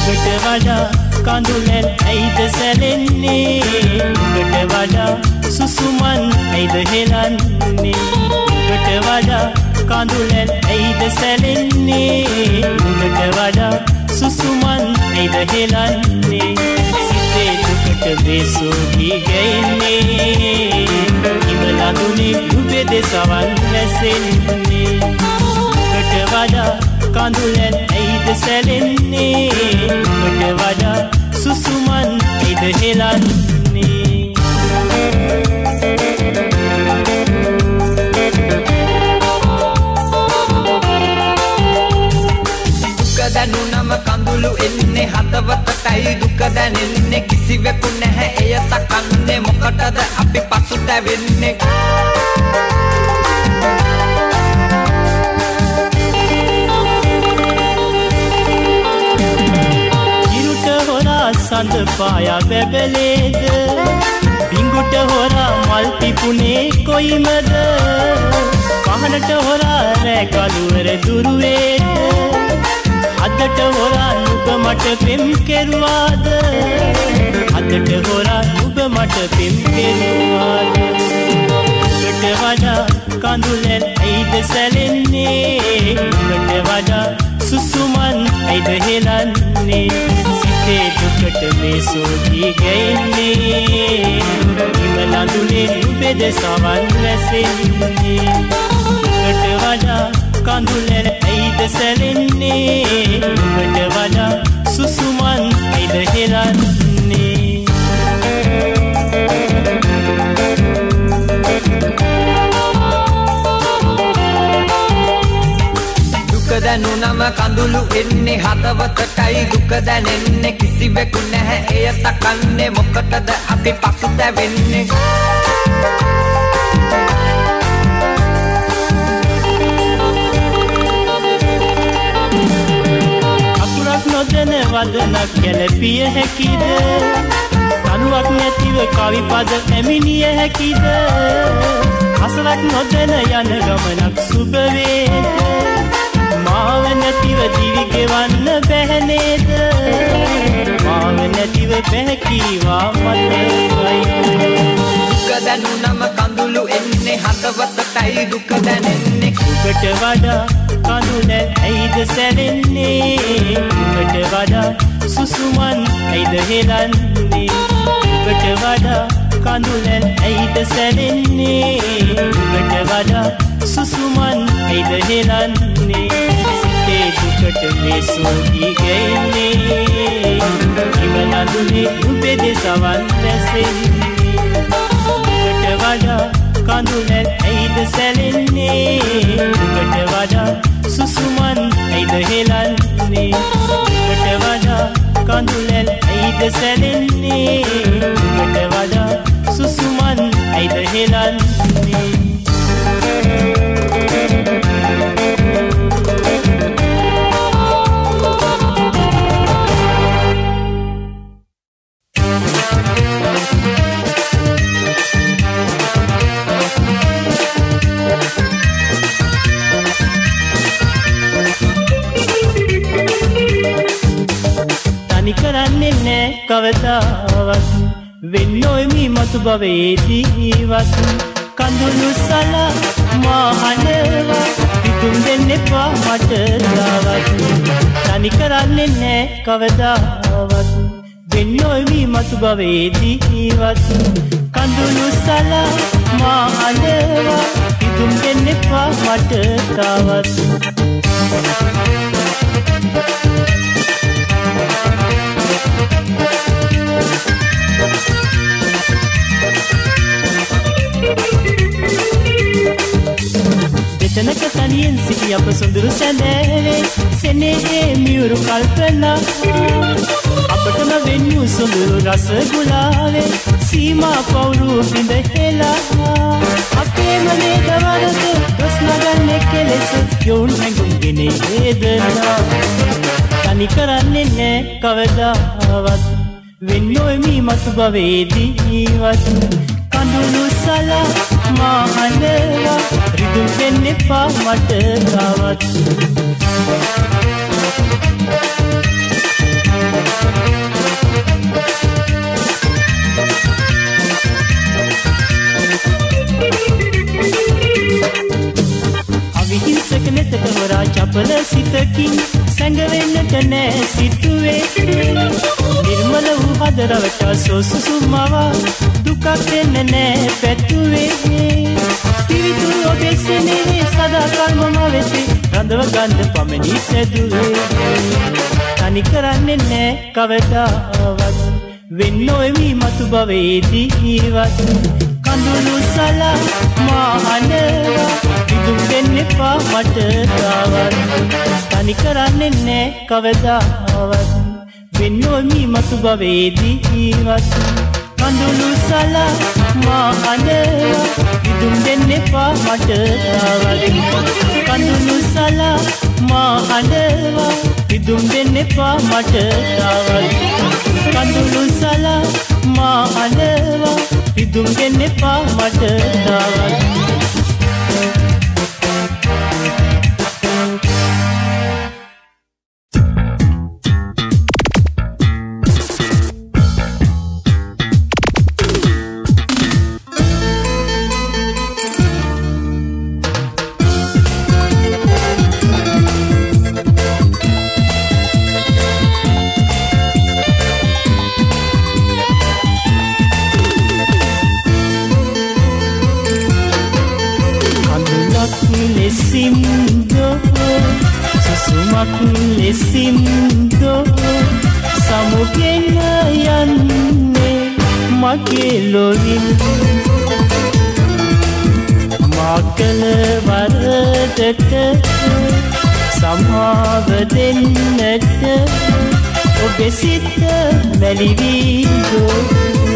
උඹට වඩා කඳුලෙන් ඇයිද සැලෙන්නේ උඹට වඩා සුසුමන් ඇයිද හෙලන්නේ උඹට වඩා කඳුලෙන් ඇයිද සැලෙන්නේ උඹට වඩා සුසුමන් ඇයිද හෙලන්නේ සිතේ දුකට වේසෝගී ගැයෙන්නේ ඉවලඳුනේ උඹේ දෙසවන් නැසෙන්නේ උඹට වඩා කඳුලෙන් ඇයිද සැලෙන්නේ උඹට වඩා සුසුමන් ඇයිද හෙලන්නේ දුක දැනුනම කඳුළු එන්නේ හදවතටයි දුක දැනෙන්නේ කිසිවෙකු නැහැ එය තකන්නේ මොකටද අපි පසුතැවෙන්නේ සඳ පායා බැබලේද බිඟුට හොරා මල් පිපුනේ කොයිමද පහනට හොරා රෑ කළුවර දුරුවේද අදට හොරා නුඹ මට පෙම් කෙරුවාද අදට හොරා නුඹ මට පෙම් කෙරුවාද උඹට වඩා කඳුලෙන් ඇයිද සැලෙන්නේ උඹට වඩා සුසුමන් ඇයිද හෙලන්නේ සිතේ දුකට වේසෝගී ගැයෙන්නේ ඉවලඳුනේ නුඹේ දෙසවන් වැසෙන්නේ උඹට වඩා කඳුලෙන් ඇයිද සැලෙන්නේ උඹට වඩා සුසුමන් ඇයිද හෙලන්නේ දුක දැනුනම කඳුළු එන්නේ හදවතටයි දුක දැනෙන්නේ කිසිවෙකු නැහැ එය තකන්නේ මොකටද අපි පසුතැවෙන්නේ අකුරක් නොදැන වදනක් ගැලපිය හැකිද තනුවක් නැතිව කවි පද ඇමිනිය හැකිද අසලක් නොදැන යන ගමනක් සුබ වේද මාව නැතිව දිවි ගෙවන්න බැහැ නේද මාව නැතිව බැහැකීවා මතකයි දුක දැනුනම කඳුළු එන්නේ හදවතටයි දුක දැනෙන්නේ උඹට වඩා කඳුලෙන් ඇයිද සැලෙන්නේ උඹට වඩා සුසුමන් ඇයිද හෙලන්නේ උඹට වඩා කඳුලෙන් ඇයිද සැලෙන්නේ උඹට වඩා සුසුමන් ඇයිද හෙලන්නේ සිතේ දුකට වේසෝගී ගැයෙන්නේ ඉවලඳුනේ නුඹේ දෙසවන් වැසෙන්නේ උඹට වඩා කඳුලෙන් ඇයිද සැලෙන්නේ උඹට වඩා සුසුමන් ඇයිද හෙලන්නේ උඹට වඩා කඳුලෙන් ඇයිද සැලෙන්නේ උඹට වඩා සුසුමන් ඇයිද හෙලන්නේ කරන්නේ නෑ කවදාවත් වෙන්නොයි මී මතු භවයේදීවත් කඳුළු සලා මහනවා පිටුම් දෙන්න එපා මට දාවත් තනි කරන්නේ නෑ කවදාවත් වෙන්නොයි මී මතු භවයේදීවත් කඳුළු සලා මහනවා පිටුම් දෙන්න එපා මට දාවත් දෙතනක තනියෙන් සිටි අප සොඳුරු සැඳෑවේ සෙනෙහේ මියුරු කල්පනා අපටම වෙන්නු සොඳුරු රස ගුලාවේ සීමා පවුරු බිඳ හෙලා අපේම වේදවරද දොස් නගන්නේ කෙලෙස යොවුන් හැඟුම්ගෙන වේදනා තනි කරන්නේ නෑ කවදාවත් වෙන්නොයි මී මතු භවයේදීවත් කඳුළු සලා මහනවා රිදුම් දෙන්න එපා මට තවත් මනසකින් සැඟවෙන්නට නෑ සිතුවේ නිර්මල වූ හදරවට සොසුසුමවා දුකක් දෙන්න නෑ පැතුවේ පිවිතුරු ඔබේ සෙනෙහේ සදාකල්ම මම වෙතේ රඳව ගන්න පමණි සැදුවේ තනි කරන්නේ නෑ කවදාවත් වෙන්න ඔෙමි මතු භවයේදීවත් කඳුළු සලා මා අඬවා විදුම් දෙන්න එපා මට තාවත් තනි කරන්නේ නෑ කවදාවත් වෙන්න ඔෙමි මතු භවයේදීවත් කඳුළු සලා මා අඬවා විදුම් දෙන්න එපා මට තාවත් කඳුළු සලා මා අඬවා විදුම් දෙන්න එපා මට තාවත් කඳුළු සලා මා අඬවා විදුම් දෙන්න එපා මට තාවත් ලෙසින්දෝ සමුගෙන යන්නේ මගේ ලොවින් මාකල වරදට සමාව දෙන්නට ඔබේ සිත මැලිවීදෝ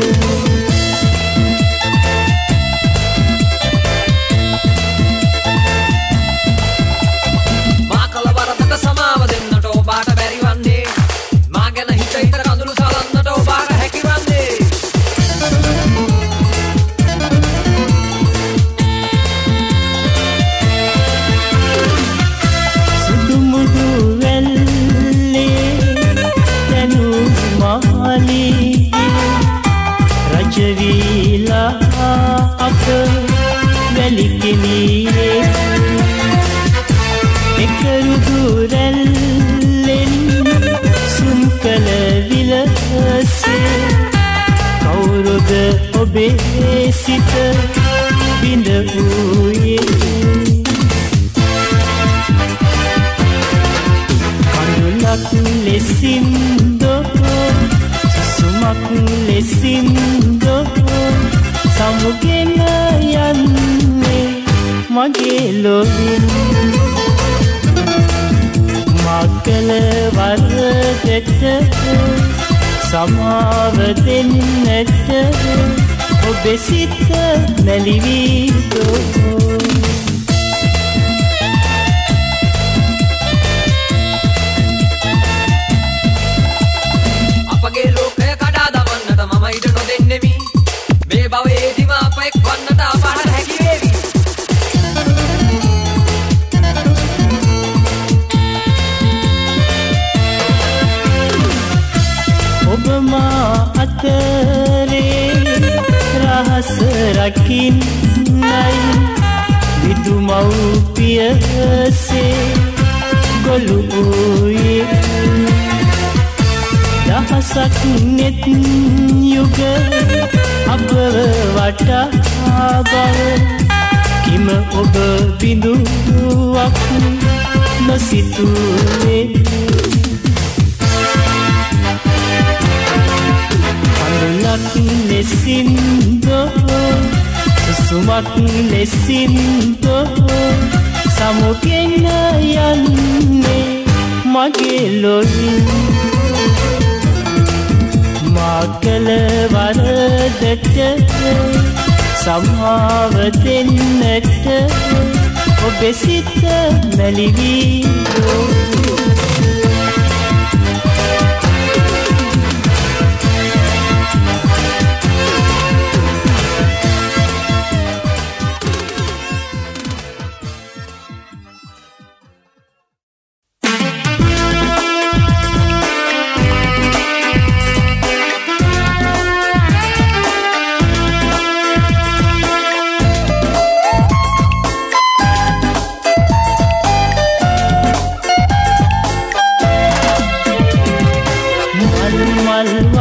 ඔබේ සිත බිඳ වූයේ කඳුලක් ලෙසින්දෝ සුසුමක් ලෙසින්දෝ සමුගෙන යන්නේ මගේ ලොවින් මාකල වරදට සමාව දෙන්නට ඔබේ සිත මැලිවීදෝ අපගේ ලෝකය කඩා දමන්නට මම ඉඩ නොදෙන්නෙමි මේ භවයේදීම අප එක් වන්නට අපහට හැකි වේවි ඔබ මා අතරේ රහස රකින්නයි විදුමව්පියසේ ගොළු වූයේ දහසක් නෙත් යුග අපව වටා බව කිම ඔබ බිඳුවක් නොසිතුවේ කඳුලක් ලෙසින්දෝ සුසුමක් ලෙසින්දෝ සමුගෙන යන්නේ මගේ ලොවින් මාකල වරදට සමාව දෙන්නට ඔබේ සිත මැලිවීදෝ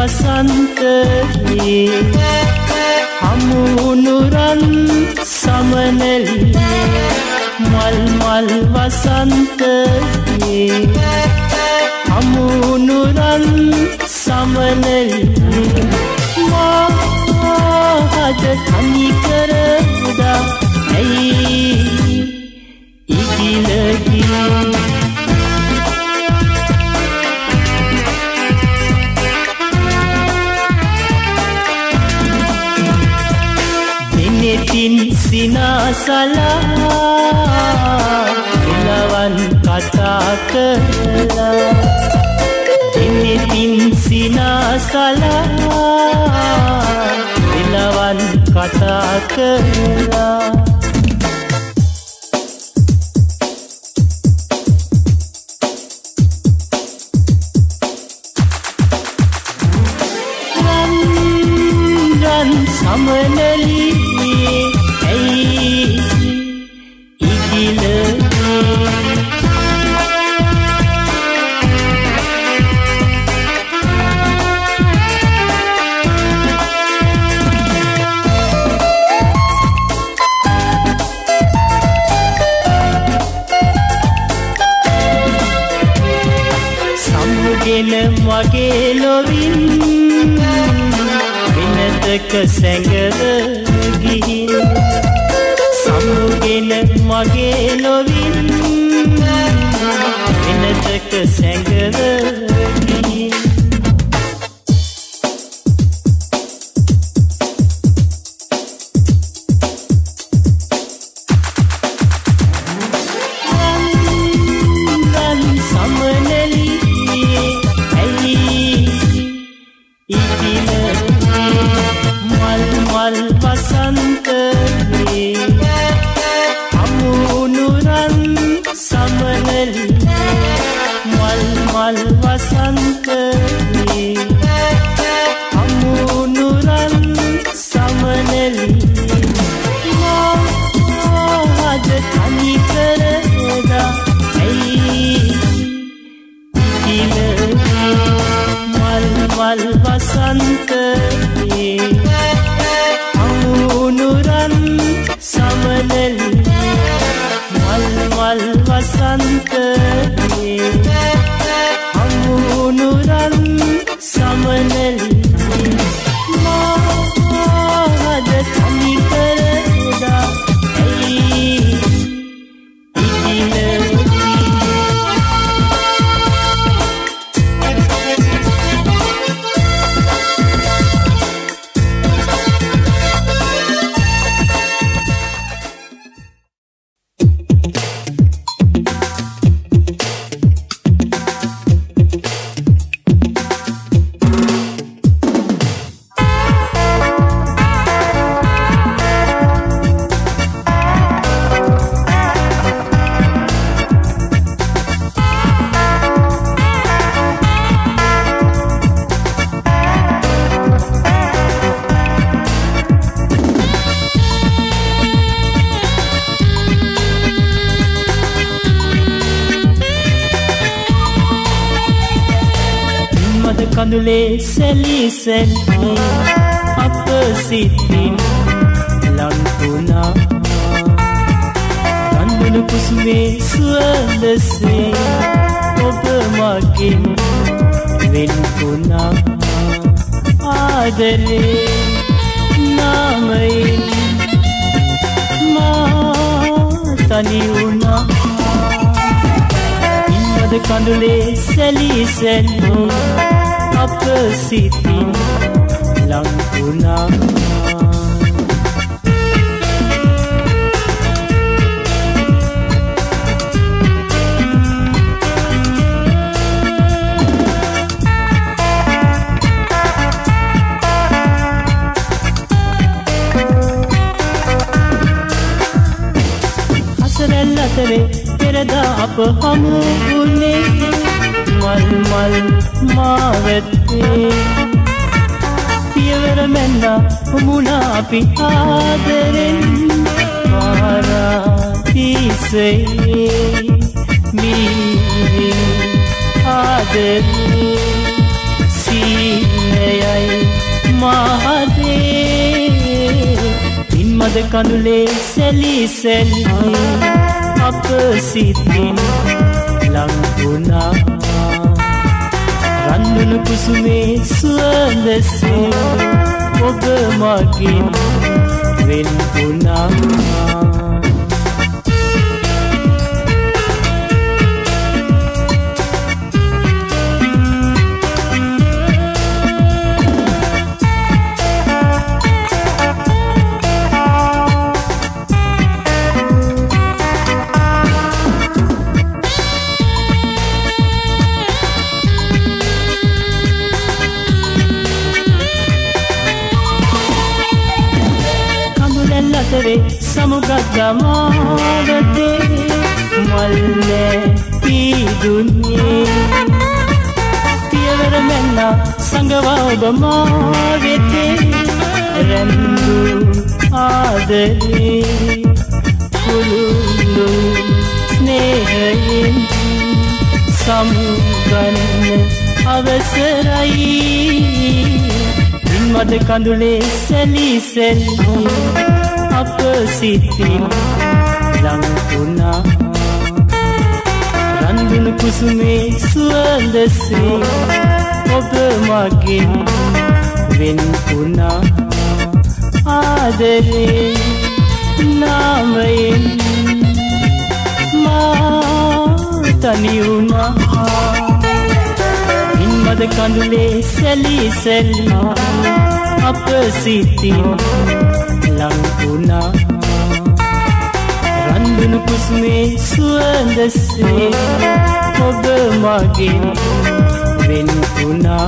වසන්තයේ හමුනුරන් සමනලියේ මල් මල් වසන්තයේ හමුනුරන් සමනලියේ මාහද තනි කරදා ඇයි ඉගිලගියේ Netin sinasala ilawan kata kela Netin sinasala ilawan kata kela Ran samanali මගේ ලොවින් වෙනතක සැඟව ගිහින් සමුගෙන මගේ ලොවින් වෙනතක සැඟව ගිහින් කඳුලේ සැලි සැලි අප සිතින් ලංකුණා රන්දුණු කුසුමේ සුවඳසේ ඔබ මගින් වෙන්කුණා ආදරේ නාමයෙන් මා තනි වුණා ඉන්නද කඳුලේ සැලි සැලි අප සිතින් ලංකුණා අසරැල් අතරේ පෙරදා අප හමු වුණේ මල් මල් මාවතේ පියවර මැන්නා මුණා අපි ආදරෙන් පාරාදීසයේ මී ආදරේ සීනය මාදේ පින්මද කඳුලේ සැලි සැලි අප සිතින් ලං වුණා රන්දුන කුසුමේ සුවඳසේ ඔබ මගින් වෙන් වුණා සමුගදමාවතේ මල්ලේ පීදුන්නේ පියවර මෙන්න සංගවා ඔබ මා වෙතේ රැඳු ආදරේ කුළුඳු ස්නේහයෙන් සමුගන්න අවසරයි පින්මද කඳුලේ සැලි සැලි අප සිතින් ලං වුණා රන්දුන කුසුමේ සුවඳසේ ඔබ මගින් වෙන් වුණා ආදරේ නාමයෙන් මා තනි වුණා පින්මද කඳුලේ සැලි සැලි අප සිතින් ලං වුණා රන්දුන කුසුමේ සුවඳසේ ඔබ මගින් වෙන් වුණා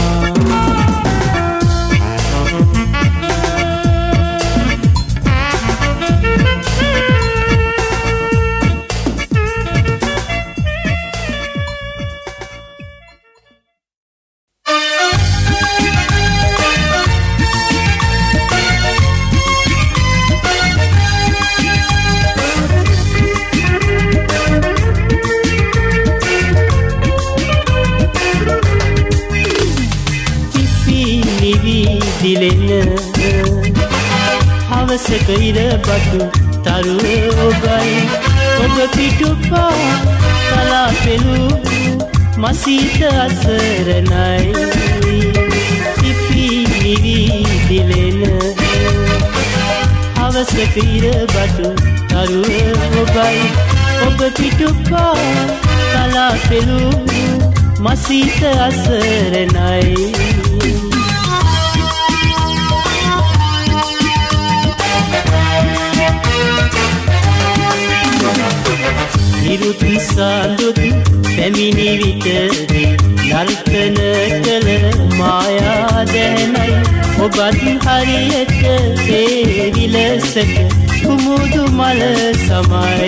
හවසක ඉර බතු තරුව ඔබයි ඔබ පිටුපා කලා පෙළු මසීත අසරණයි පිපිනිවි දිලෙන හවසක ඉර බතු තරුව ඔබයි ඔබ පිටුපා කලා පෙළු මසීත අසරණයි හිරුත් සඳුත් පැමිණි විටදී නර්තන කළ මායා දැනයි ඔබත් හරියට ඒ විලසක කුමුදු මල සමයි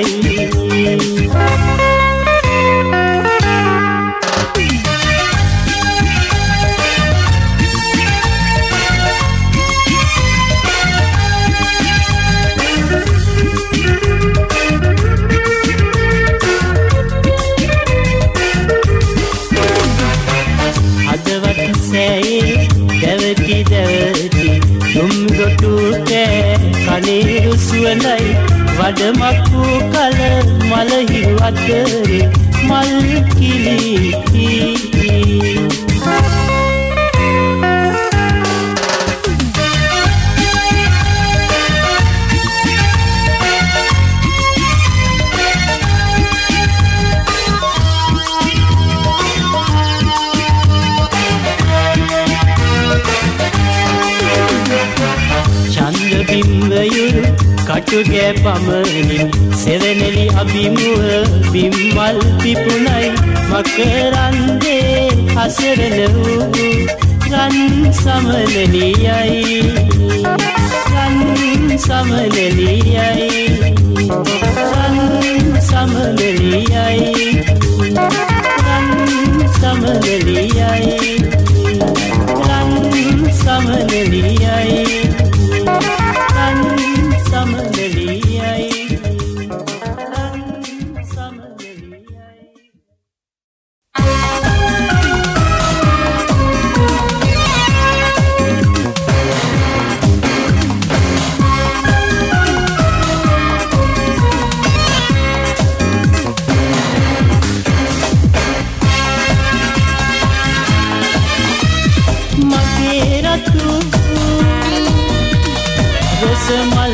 දැවති දැවති දුම්ගොටු කෑ කනේරු සුවඳයි වඩමක්කු කල මලහිරු අතරේ මල් කිලිති බිම්වයුරු කටුගෑ පමණින් සෙවනෙලි අභිමුව බිම්මල් පිපුණයි මකරන්දේ අසරණ වූ රන් සමනලියයි රන් සමනලියයි රන් සමනලියයි රන් සමනලියයි රන් සමනලියයි රොසමල්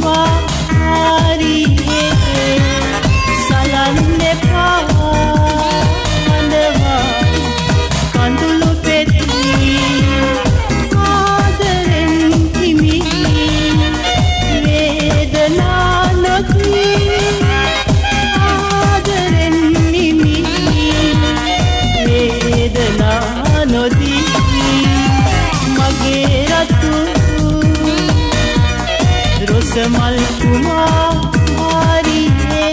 කුමාරියේ සලන්නේ පාඬවා කඳුළු පෙති ආදරෙන් හිමි වේදනා නොදී ආදරෙන් හිමි වේදනා නොදී මගේ රතු රොසමල් කුමාරියේ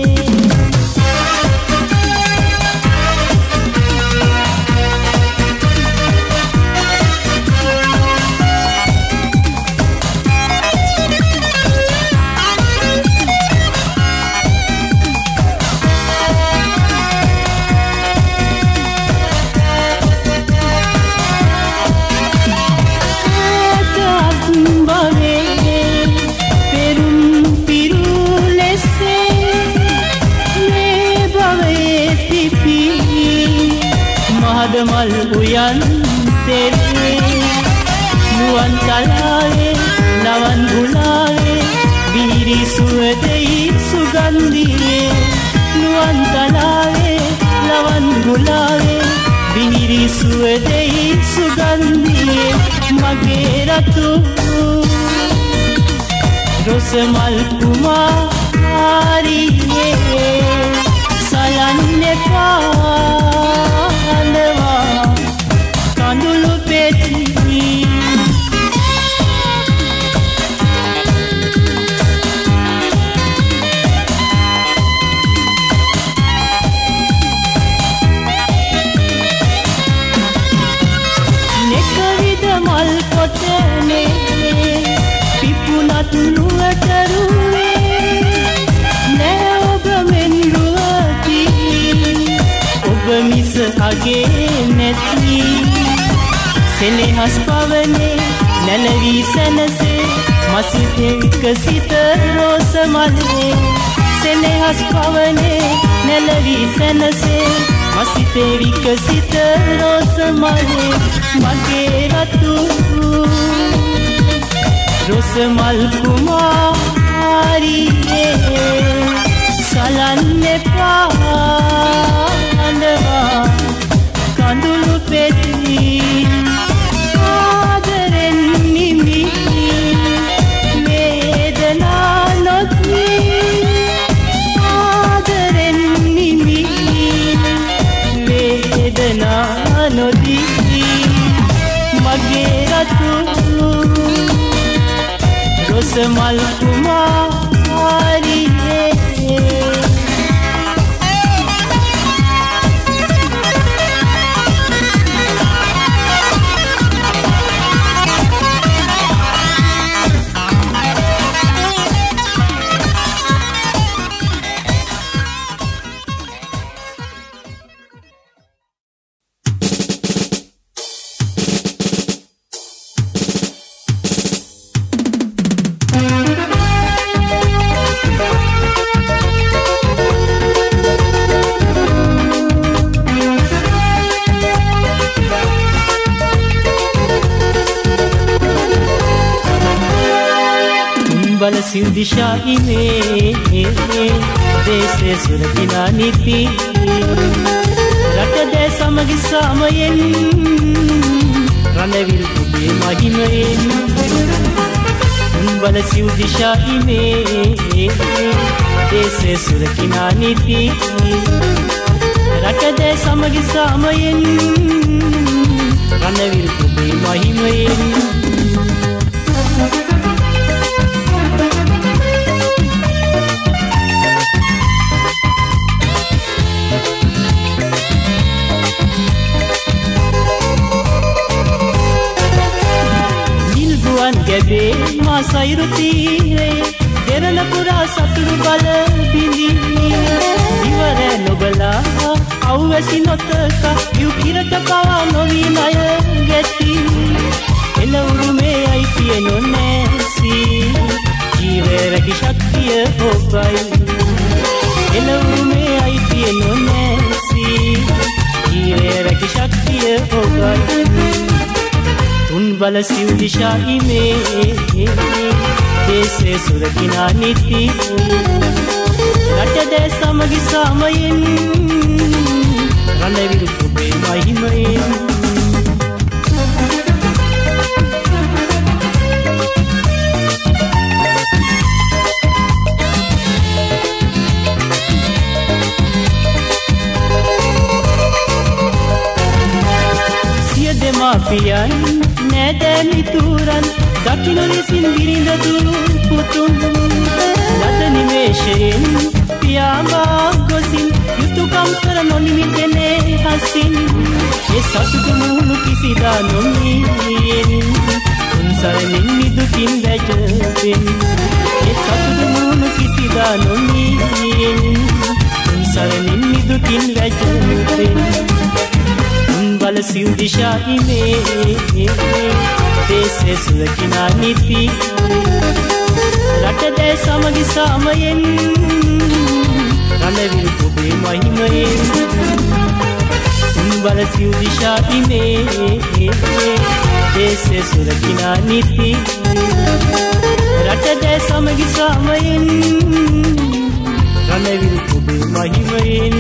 මල් උයන් තෙරේ නුවන් තලාවේ නවන් ගුලාවේ බිහිරි සුවදෙයි සුගන්ධියේ නුවන් තලාවේ නවන් ගුලාවේ බිහිරි සුවදෙයි සුගන්ධියේ මගේ රතු රොසමල් කුමාරියේ සලන්නේ පාඬවා කඳුළු පෙති නෙකවිද මල් කොටනේ පිපුණත් නුවටරුවේ නෑ ඔබ මෙන් රුවති ඔබ මිස අගේ නැති සෙනෙහස් පවනේ නැලවී සැනසේ මසිතේ විකසිත රෝස මලේ සෙනෙහස් පවනේ නැලවී සැනසේ මසිතේ විකසිත රෝස මලේ මගේ රතු රොසමල් කුමාරියේ සලන්නේ පාඬවා කඳුළු පෙති ආදරෙන් නිමි වේදනා නොදී ආදරෙන් නිමි වේදනා නොදී මගේ රතු රොසමල් කුමාරියේ बल सिंह दिशा में देशे सुरगिना नीति रट दे समगि सामयन रणवीर कुबे महिमयन बल सिंह दिशा में देशे सुरगिना नीति रट दे समगि सामयन रणवीर कुबे महिमयन ගැබේ මා සයිරු තීරේ දෙරණ පුරා සතුරු බල බිඳි ඉවර නොබලා අවැසි නොතක යුකිරට පවා නොවී ණය ගැති එළවුරුමේ අයිතිය නොනැසි ජීවය රැකි ශක්තිය ඔබයි එළවුරුමේ අයිතිය නොනැසි ජීවය රැකි ශක්තිය ඔබයි उन बल सिव दिशा में දේශේ සුරකිනා නිති රටදේ සමගි සාමයෙන් රණවිරු ඔබේ මහිමයෙන් දෙමාපියන් නෑදෑ මිතුරන් දකිනු ලෙසින් විරිඳ දූ පුතුන් ලද නිමේෂයෙන් පියාඹා ගොසින් යුතුකම් කර නොනිමිදෙනේ හසින් ඒ සතුටු මුහුණු කිසිදා නොමියෙන් උන්සරණින් නිදුකින් වැජබෙන් ඒ සතුටු මුහුණු කිසිදා නොමියෙන් උන්සරණින් නිදුකින් වැජබෙන් बल सिंह दिशा में देशे सुरकिना नीति रट दे समगि सामयन रणवीर ඔබේ මහිමයෙන් बल सिंह दिशा में देशे सुरकिना नीति रट दे समगि सामयन रणवीर ඔබේ මහිමයෙන්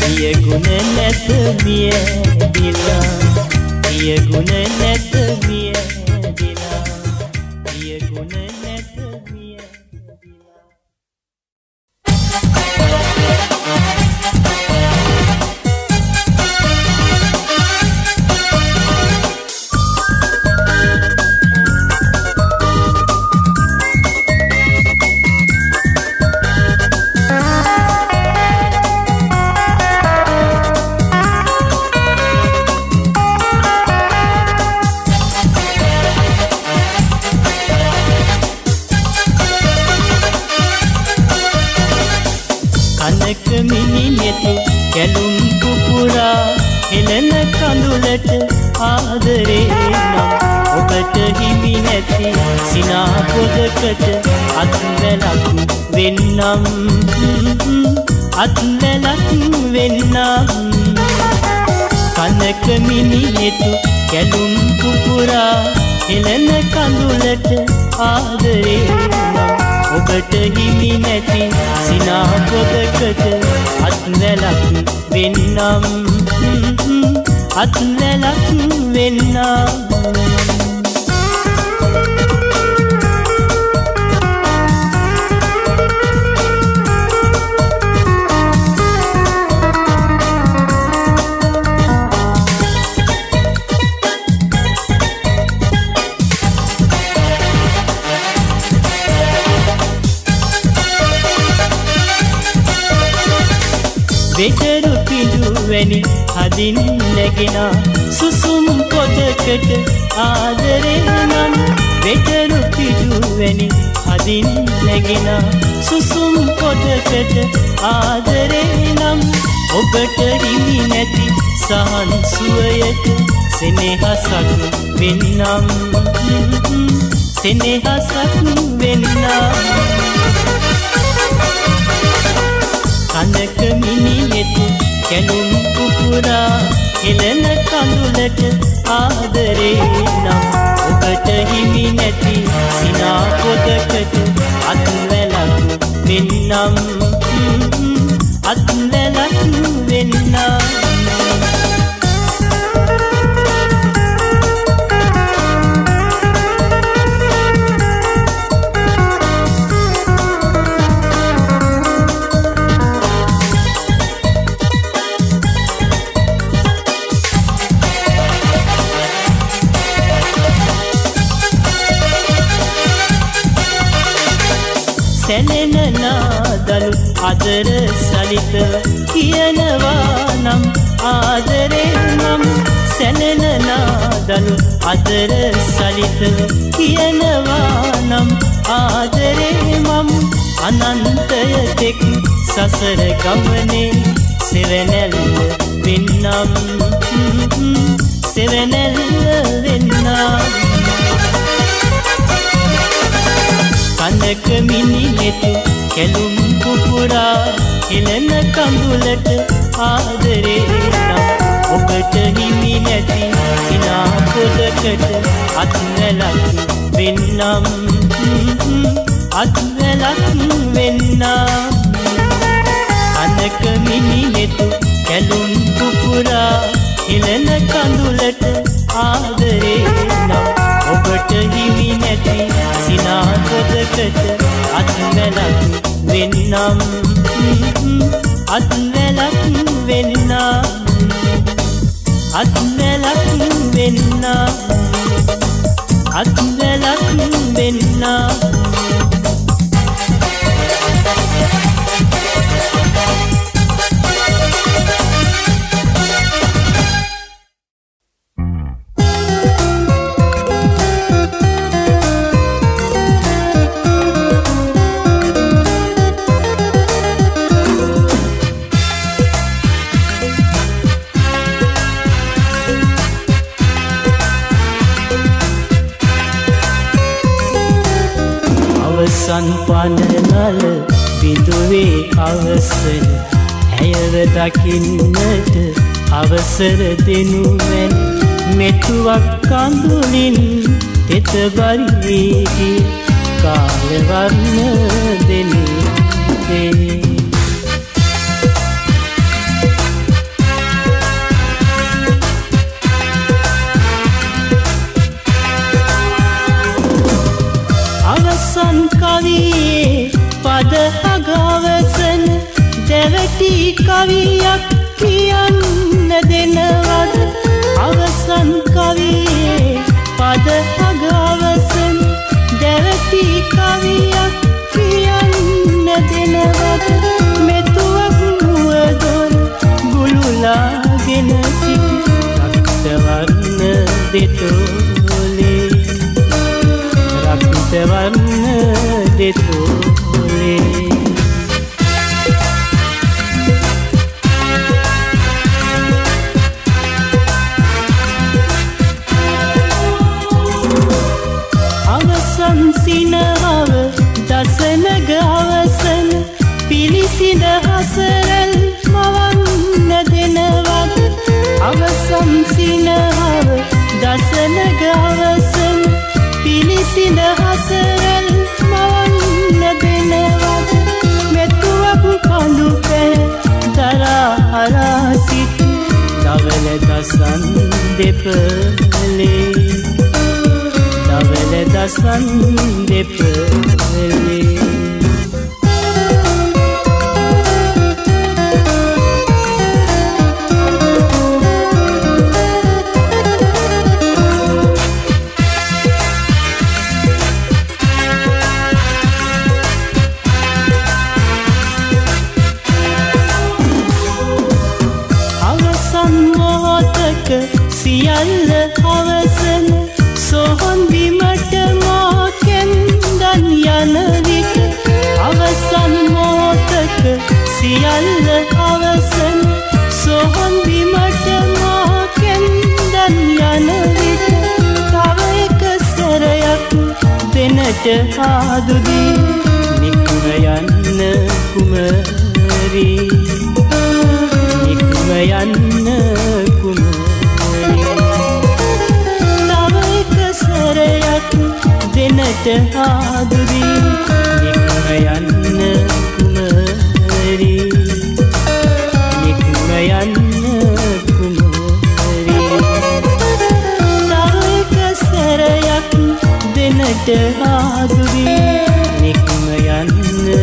පිය ගුණ නැත මිය දිලා පිය ගුණ නැත මිය දිලා පිය ගුණ නැත මිය දිලා කැලුම් පුපුරා එළන කඳුලට ආදරේ නම් ඔබට හිමි නැති සිනා පොදකට අත්වැලක් වෙන්නම් අත්වැලක් වෙන්නම් කනක මිනිහෙතු කැලුම් පුපුරා එළන කඳුලට ආදරේ නම් ඔබට හිමි නැති සිනා පොදකට අත්වැලක් වෙන්නම් අත්වැලක් වෙන්නම් වෙටරු පිඬුවැනි හදින් නැගෙන සුසුම් පොදකට ආදරේ නම් වෙටරු පිඬුවැනි හදින් නැගෙන සුසුම් පොදකට ආදරේ නම් ඔබට හිමි නැති සහන් සුවයට සෙනෙහසක් වෙන්නම් සෙනෙහසක් වෙන්නම් කනක මිනිහෙතු කැලුම් පුපුරා එළන කඳුලට ආදරේ නම් ඔබට හිමි නැති සිනා පොදකට අත්වැලක් වෙන්නම් අත්වැලක් වෙන්නම් සැලෙන නාදලු අදර සලිත කියනවා නම් ආදරේ නම් සැලෙන නාදලු අදර සලිත කියනවා නම් ආදරේ මම අනන්තය තෙක් සසර ගමනේ සෙවණැල්ල වෙන්නම් සෙවණැල්ල වෙන්නම් කනක මිනිහෙතු කැලුම් පුපුරා එළන කඳුලට ආදරේ නම් ඔබට හිමි නැති සිනා පොදකට අත්වැලක් වෙන්නම් අත්වැලක් වෙන්නම් කනක මිනිහෙතු කැලුම් පුපුරා එළන කඳුලට ආදරේ නම් ඔබට හිමි නැති සිනා පොදකට අත්වැලක් වෙන්නම් අත්වැලක් වෙන්නම් අත්වැලක් වෙන්නම් අත්වැලක් වෙන්නම් පනනල බිඳුවේ අවසර ඇයව දකින්නට අවසර දෙනුවැන් මෙතුවක් කඳුලින් තෙත බරිවේගි කාලවර්ණ දෙනේ අගවසන දැවටි කවියක් කියන්න දෙනවද අවසන් කවියේ පද අගවසන දැවටි කවියක් කියන්න දෙනවද මෙතුවක් මුවදොර ගුළුලාගෙන සිට රක්තවර්ණ දෙතෝලේ රක්තවර්ණ දෙතෝලේ අවසන් සිනහව දසනග අවසන පිලිසිඳ හසරල් මවන්න දෙනවද අවසන් සිනහව දසනග අවසන පිලිසිඳ හසරල් මවන්න දෙනවද මෙතුවක් කඳු පැ දරා හරා සිට දවල දසන් දෙපලේ දවල දසන් දෙපලේ සියල්ල අවසන සොහොන් බිමට මා කෙන්දන් යන විට අවසන් මොහොතක සියල්ල අවසන සොහොන් බිමට මා කෙන්දන් යන විට තව එක සැරයක් දෙනට ආදුදී නිකුම යන්න කුමරී නිකුම යන්න කුමරී දෙනට ආදුදී නිකුම යන්න කුමරී නිකුම යන්න කුමරී තව එක සැරයක් දෙනට ආදුදී නිකුම යන්න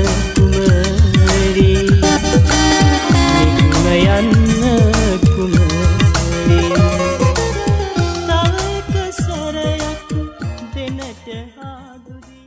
කුමරී නිකුම යන්න කුමරී තව එක සැරයක් දෙනට ආදුදී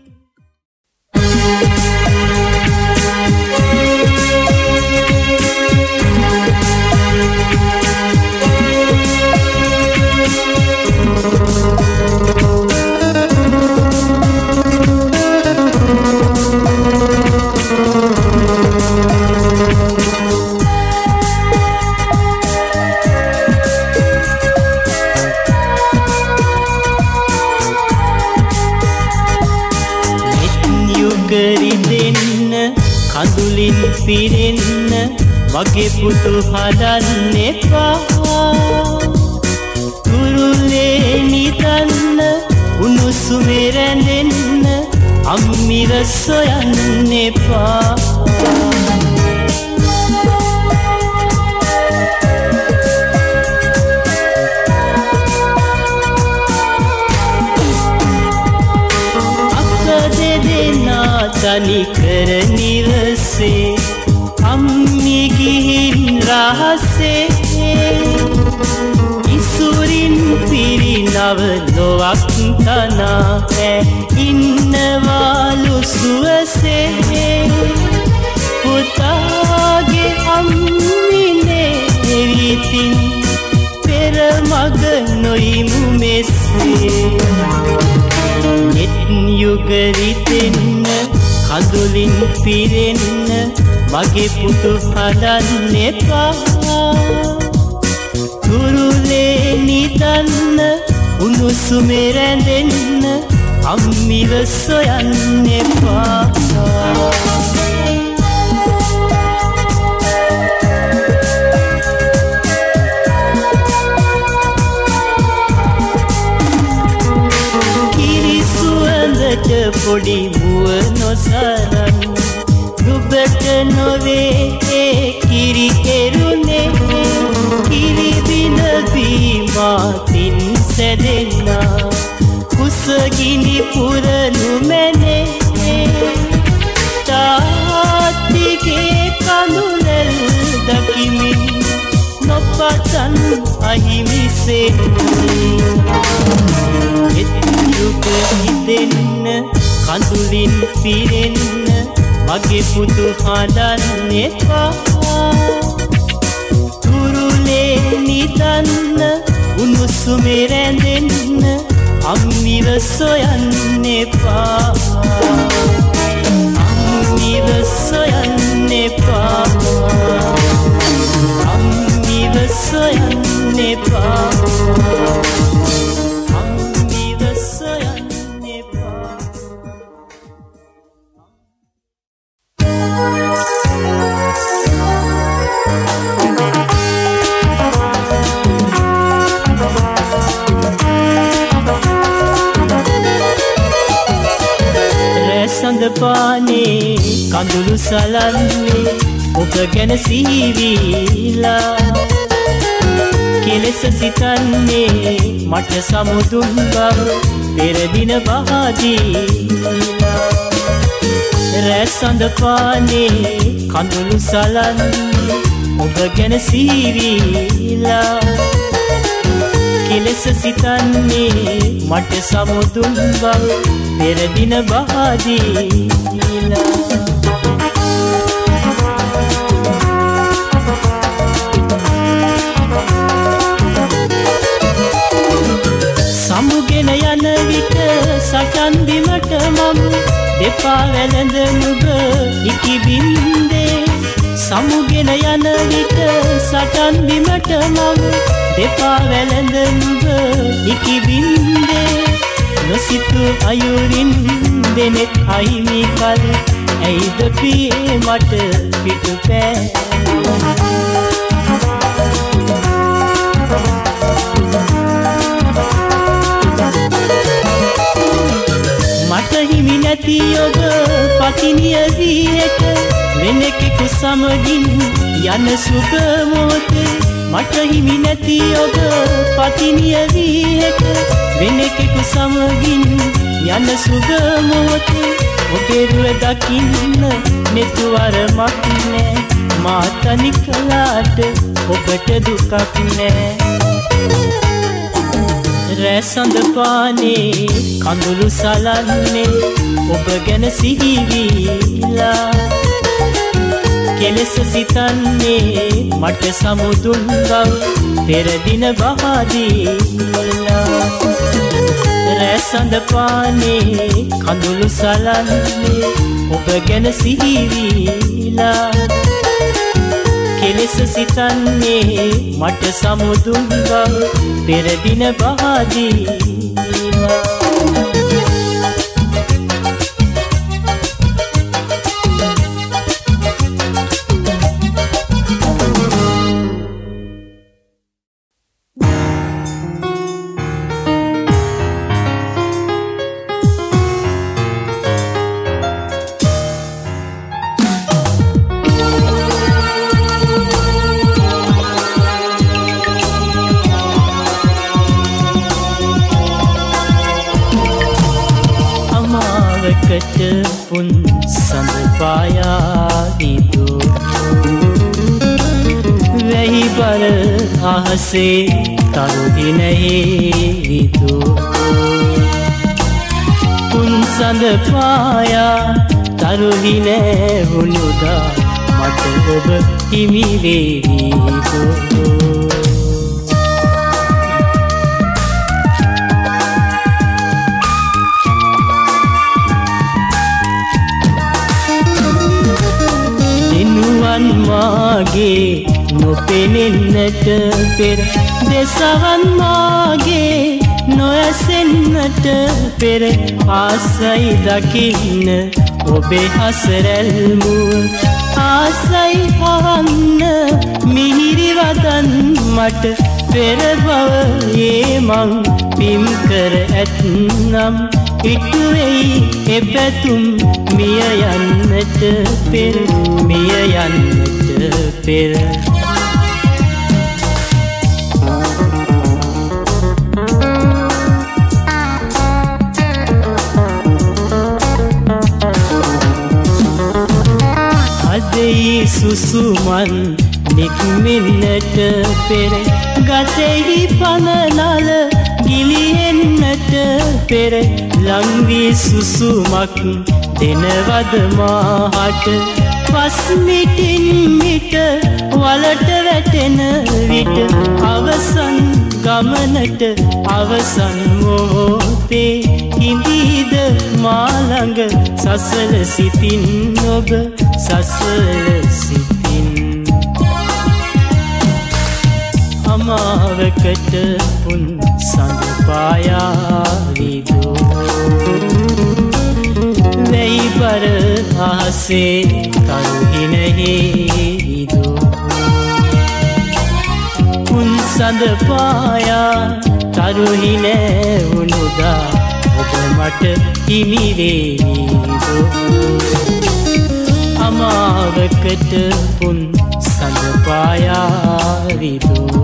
කඳුලින් පිරෙන්න වගේ පුතු හදන්න එපා තුරුලේ නිදන්න උණුසුමේ රැඳෙන්න අම්මිර සොයන්න එපා තනි කර නිවසේ අම්මි ගිහින් රහසේ ඉසුරින් පිරිනව ලොවක් තනා ඉන්නවාලු සුවසේ පුතාගේ අම්මිනේ විතින් පෙර මග නොයිමු මෙසේ නෙත් යුගරිතෙන්න කඳුලින් පිරෙන්න මගේ පුතු හදන්න එපා තුරුලේ නිදන්න උණුසුමේ රැඳෙන්න අම්මිව සොයන්න එපා පොඩි මුව නොසරන් නුඹට නොවේ කිරි කෙරුනේ කිරි බිඳ බීමාතින් සැදෙන්නා කුසගිනි පුරනු මැනේ තාත් අහිමිසේ එතුක හිතෙන්න කඳුලින් පිරෙන්න මගේ පුතු හඬන්න එපා තුරුලේ නිදන්න උණුසුමේ රැඳෙන්න අම්මිව සොයන්න එපා අම්මිව සොයන්න එපා අම්මිව සොයන්න එපා අම්මිව සොයන්න එපා සඳ පානේ කඳුළු සලන්නේ ඔබ ගැන සිහිවිලා කෙලෙස සිතන්නේ මට සමුදුන් බව පෙර දින බහදීලා රැ සඳ පානේ කඳුළු සලන්නේ ඔබ ගැන සිහිවිලා කෙලෙස සිතන්නේ මට සමුදුන් බව පෙර දින බහදීලා සමුගෙන යන විට සටන් බිමට මම දෙපා වැළඳ නුඹ ඉකිබින්දේ සමුගෙන යන විට සටන් බිමට මම දෙපා වැළඳ නුඹ ඉකිබින්දේ නොසිතු අයුරින් දෙනෙත් අහිමි කල ඇයිද පියේ මට පිටුපෑ මට හිමි නැති ඔබ පතිනිය වියට වෙන කෙකු සමගින් යන සුබ මොහොතේ මට හිමි නැති ඔබ පතිනිය වියට වෙන කෙකු සමගින් යන සුබ මොහොතේ ඔබේ රුව දකින්න නෙතුවරමක් නෑ මා තනි කලාට ඔබට දුකක් නෑ රැ සඳ පානේ කඳුළු සලන්නේ ඔබ ගැන සිහිවිලා කෙලෙස සිතන්නේ මට සමුදුන් බව පෙර දින බහදීලා රැ සඳ පානේ කඳුළු සලන්නේ ඔබ ගැන සිහිවිලා කෙලෙස සිතන්නේ මට සමුදුන් බව පෙර දින බහදීලා පුන් සඳ පායාවිදු වැහි බර අහසේ තරුදිනෙහි විදු පුන් සඳ පායා තරුහිනේ වුණුදා මට ඔබ හිමි වේවිදු මාගේ නොපෙනෙන්නට පෙර දෙසවන් මාගේ නොඇසෙන්නට පෙර ආසයි දකින්න ඔබේ හසරැල්මුව ආසයි අහන්න මිහිරි වදන් මට පෙර බවයේ මං පින් කර ඇත්නම් ඉටුවෙයි එපැතුම් මිය යන්නට පෙර මිය යන්නට පෙර අදෙයි සුසුමන් නික්මෙන්නට පෙර ගතෙහි පනනල ගිලිහෙන්නට පෙර ලංවී සුසුමක් දෙනවද මාහට පස්මිටින් මිට වලට වැටෙන විට අවසන් ගමනට අවසන් මොහොතේ හිඳීද මාළඟ සසල සිතින් ඔබ සසල සිතින් අමාවකට පුන් සඳ පායාවිදෝ වෙයි බර ආසේ කරුහිනෙහිදෝ පුන් සඳ පායා කරුහිනේ උනුදා ඔබ මට හිමිවේවිදෝ අමාවකට පුන් සඳ පායාවිදෝ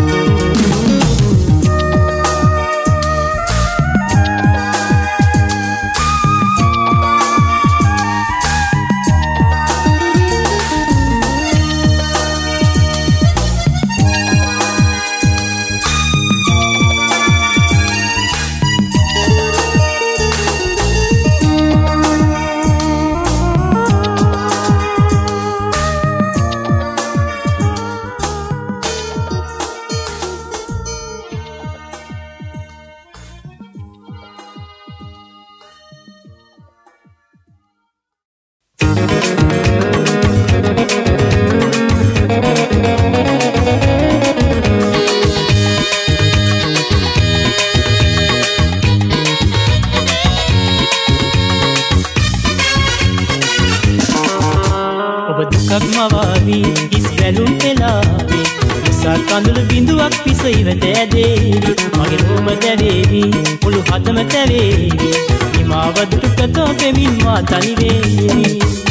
කඳුළු බිඳුවක් පිස ඉවත ඇදේවි මගේ රෝම දැවේවි මුළු හදම තැවේවි හිමාව දුටුකතෝ පෙමින් මා තනි වේවි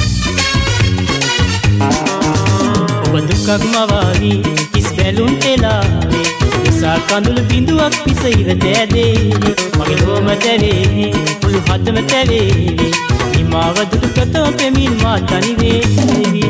ඔබ දුකක් මවාවි කිස් බැලුම් පෙලාවේ නිසා කඳුළු බිඳුවක් පිස ඉවත ඇදේවි මගේ රෝම දැවේවි මුළු හදම තැවේවි හිමාව දුටුකතෝ පෙමින් මා තනි වේවි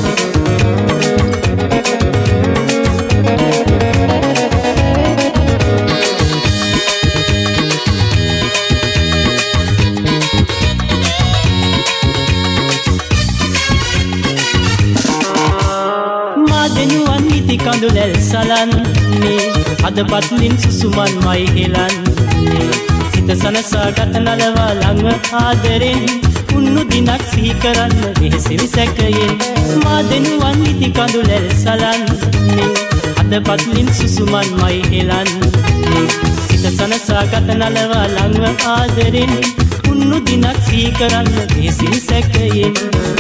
කඳුලැල් සලන්නේ අදපත්ලින් සුසුමන් මයි හෙලන්නේ සිත සනසා ගත නලවා ළඟ ආදරෙන් උන්නු දිනක් සිහි කරන්න වෙහෙසිරි සැකයෙන් මා දෙනුවන් ඉති කඳුලැල් සලන්නේ අදපත්ලින් සුසුමන් මයි හෙලන්නේ සිත සනසා ගත නලවා ළඟ ආදරෙන් උන්නු දිනක් සිහි කරන්න වෙහෙසිරි සැකයෙන්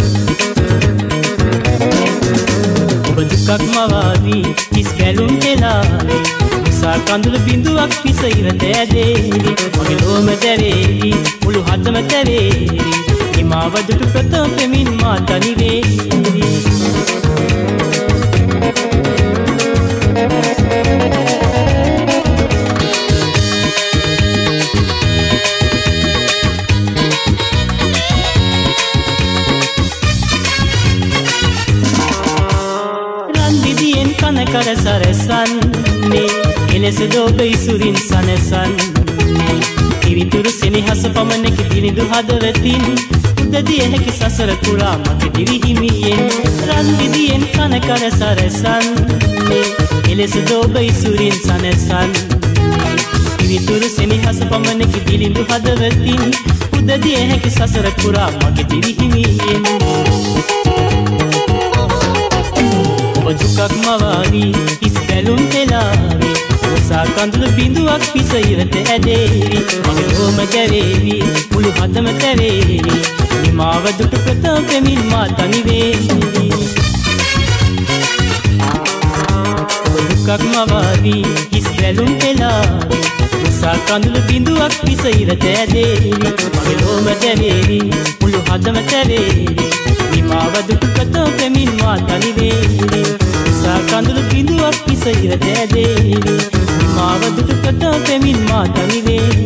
දුකක් මවාවි කිස් බැලුම් පෙලාවේ නිසා කඳුළු බිඳුවක් පිස ඉවත ඇදේවි මගේ ලෝම දැවේවි මුළු හදම තැවේවි හිමාව දුටුකතෝ පෙමින් මා තනි වේවි කර සරසන්නේ එලෙස දෝබ ඉසුරින් සනසන්නේ ඉවිතුරු සෙනෙහස පමණක දිලිඳු හදවතින් උදදිය හැකි සසර පුරා මගේ දිවි හිමියෙන් රන් විදියෙන් කන කර සරසන්නේ එලෙස දෝබ ඉසුරින් සනසන්නේ ඉවිතුරු සෙනෙහස පමණක දිලිඳු හදවතින් උදදිය හැකි සසර පුරා මගේ දිවි හිමියෙන් දුකක් මවාවි කිස් බැලුම් පෙලාවේ උසා කඳුළු බිඳුවක් පිස ඉවත ඇදේවි මගේ රෝම ගැවේවි මුළු හදම තැවේවි හිමාව දුටුකතෝ පෙමින් මා තනි වේවි දුකක් මවාවි කිස් බැලුම් පෙලාවේ උසා කඳුළු බිඳුවක් පිස ඉවත ඇදේවි මගේ රෝම ගැවේවි මුළු හදම තැවේවි හිමාව දුටුකතෝ පෙමින් මා තනි වේවි උසා කඳුළු බිඳුවක් පිස ඉවත ඇදේවි හිමාව දුටුකතෝ පෙමින් මා තනි වේවි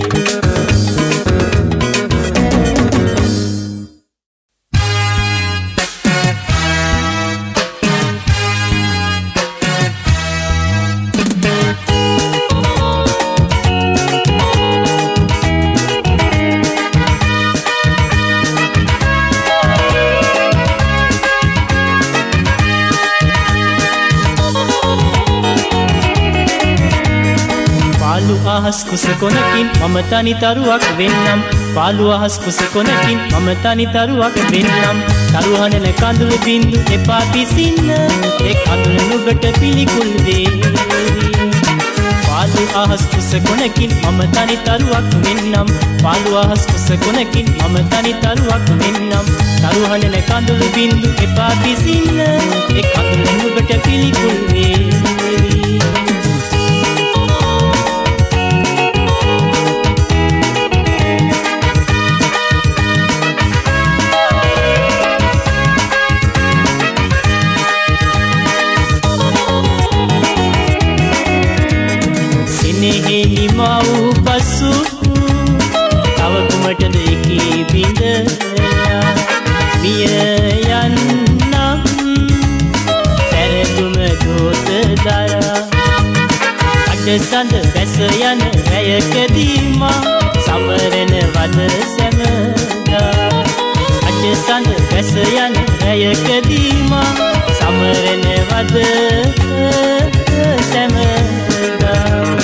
අහස් කුස කොනකින් මම තනි තරුවක් වෙන්නම් පාළු අහස් කුස කොනකින් මම තනි තරුවක් වෙන්නම් තරුහනන කඳුළු බින්දු එපා පිසින්න ඒ කඳුළු නුඹට පිළිකුල් වේවි පාළු අහස් කුස කොනකින් මම තනි තරුවක් වෙන්නම් පාළු අහස් කුස කොනකින් මම තනි තරුවක් වෙන්නම් තරුහනන කඳුළු බින්දු එපා පිසින්න ඒ කඳුළු නුඹට පිළිකුල් වේවි නිමව් පසු තව කුමටද එකී බිඳලා මිය යන්නම් පැරදුම දෝත දරා අඩ සඳ බැස යන රැයකදී මා සමරන වද සැමදා අඩ සඳ බැස යන රැයකදී මා සමරන වද සැමදා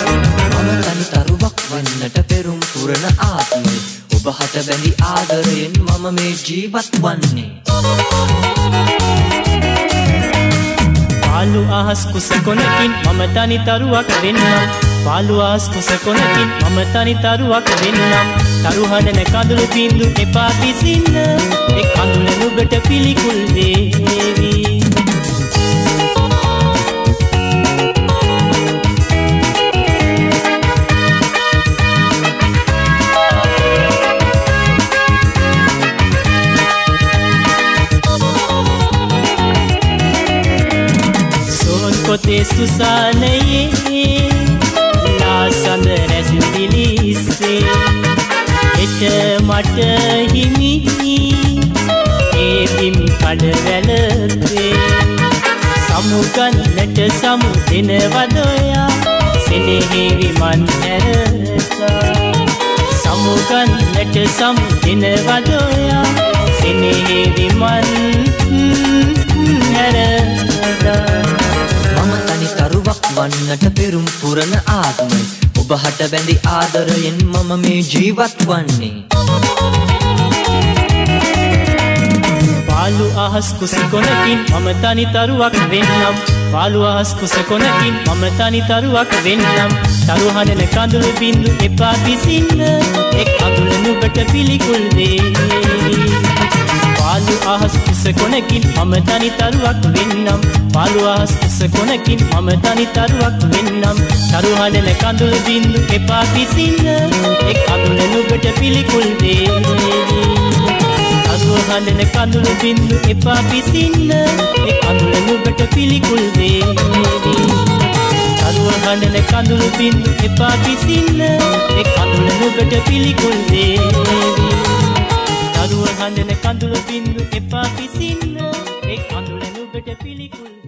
වන්නට පෙරුම් පුරන ආත්මය ඔබ හට බැඳි ආදරයෙන් මම මේ ජීවත් වන්නේ පාළු අහස් කුස කොනකින් මම තනි තරුවක් වෙන්නම් පාළු අහස් කුස කොනකින් මම තනි තරුවක් වෙන්නම් තරුහනන කඳුළු බින්දු එපා පිසින්න ඒ කඳුළු නුඹට පිළිකුල් වේවි පොතේ සුසානයේ ලාසඳ රැසිදිලිසේ එට මට හිමි ඒ බිම් කඩවැලේ සමුගන්නට සමු දෙනවදොයා සෙනෙහි විමන් ඇරතා සමුගන්නට සමු දෙනවදොයා සෙනෙහි විමන් ඇරතා වන්නට පෙරුම් පුරන ආත්මය ඔබ හට බැඳි ආදරයෙන් මම මේ ජීවත් වන්නේ පාළු අහස් කුස කොනකින් මම තනි තරුවක් වෙන්නම් පාළු අහස් කුස කොනකින් මම තනි තරුවක් වෙන්නම් තරුහනන කඳුළු බින්දු එපා පිසින්න ඒ කඳුළු නුඹට පිළිකුල් වේවි පාළු අහස් කුස කොනකින් මම තනි තරුවක් වෙන්නම් පාළු අහස් කුස කොනකින් මම තනි තරුවක් වෙන්නම් තරුහනන කඳුළු බින්දු එපා පිසින්න ඒ කඳුළු නුඹට පිළිකුල් වේවි තරුහනන කඳුළු බින්දු එපා පිසින්න ඒ කඳුළු නුඹට පිළිකුල් වේවි තරුහනන කඳුළු බින්දු එපා පිසින්න ඒ කඳුළු නුඹට පිළිකුල් වේවි තරුව හඬන කඳුළු බින්දු එපා පිසින්න ඒ කඳුළ නුඹට පිළිකුල්